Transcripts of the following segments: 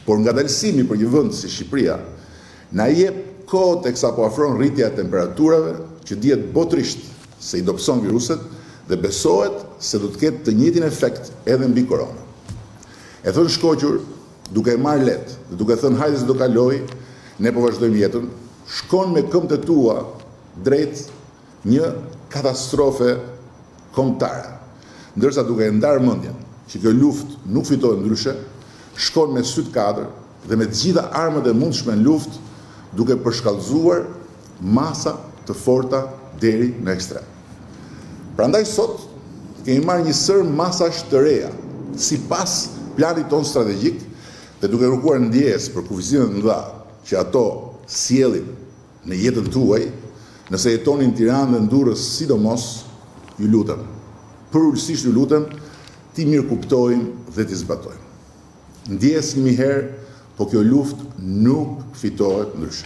por ngadalësimi për një vend si Shqipëria na jep kohë teksa po afron rritja e temperaturave që dihet botërisht se i dobëson viruset dhe besohet se do të ketë të njëjtin efekt edhe mbi korona. E thon shkoqur, duke e marrë lehtë dhe duke thënë hajde se do kaloj, ne po vazhdojmë jetën, shkon me këmbët e tua drejt një katastrofe kombëtare. Ndërsa duke e ndarë mendjen që kjo luftë nuk fitohet ndryshe, shkon me sy të kadër dhe me të gjitha armët e mundshme në luftë, duke përshkallëzuar masa të forta deri në ekstrem. Prandaj sot kemi marrë një sër masash të reja, sipas planit ton strategjik dhe duke kërkuar ndjesë për kufizimet të mëdha që ato sjellin në jetën tuaj, nëse jetoni në Tiranë dhe në Durrës sidomos, ju lutem, përulësisht ju lutem, ti mirë kuptojmë dhe ti zbatojmë. Ndjesni një herë, po kjo luftë nuk fitohet ndryshe.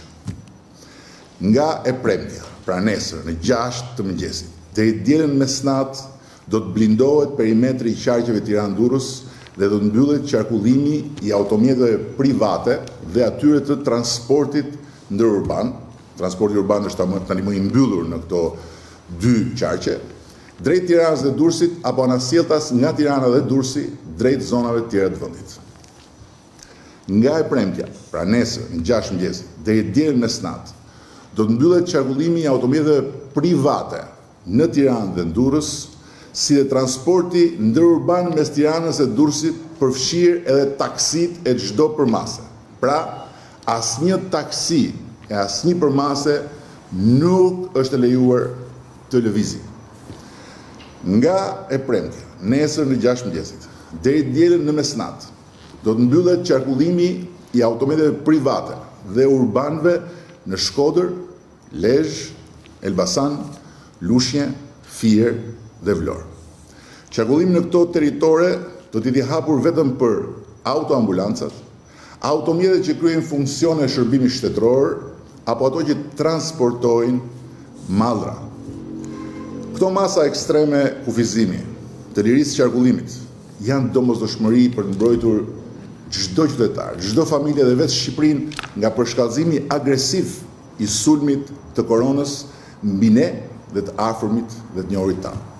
Nga e premtja, pra nesër në 6 të mëngjesit, deri dielën mesnat do të blindohet perimetri i qarqeve Tiranë-Durrës dhe do të mbyllet qarkullimi i automjeteve private dhe atyre të transportit ndërurban. Transporti urban është tani më i mbyllur në këto 2 qarqe, drejt Tiranës dhe Durrësit apo anasjelltas nga Tirana dhe Durrësi drejt zonave të tjera të vendit. Nga e premtja, pra nesër në 6 mëngjesit, deri dielën mesnat, do të mbyllet qarkullimi i automjeteve private në Tiranë dhe në Durrës, si dhe transporti ndërurban mes Tiranës e Durrësit, përfshirë edhe taksit e çdo përmase. Pra, asnjë taksi e asnjë përmase nuk është lejuar të lëvizë. Nga e premtja, nesër në 6 mëngjesit, deri dielën në mesnat, do të mbyllet qarkullimi i automjeteve private dhe urbanëve në Shkodër, Lezhë, Elbasan, Lushnjë, Fier dhe Vlorë. Qarkullimi në këto territore do t'i hapur vetëm për autoambulancat, automjetet që kryejnë funksione shërbimi shtetëror apo ato që transportojnë mallra. Këto masa ekstreme kufizimi të lirisë qarkullimit janë domosdoshmëri për të mbrojtur çdo qytetar, çdo familje dhe vetë Shqipërinë nga përshkallëzimi agresiv i sulmit të koronës mbi ne dhe të afërmit dhe të njohurit tanë.